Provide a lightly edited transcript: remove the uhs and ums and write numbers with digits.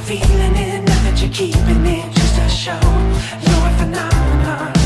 feeling it, now that you're keeping it, just a show. You're a phenomenon.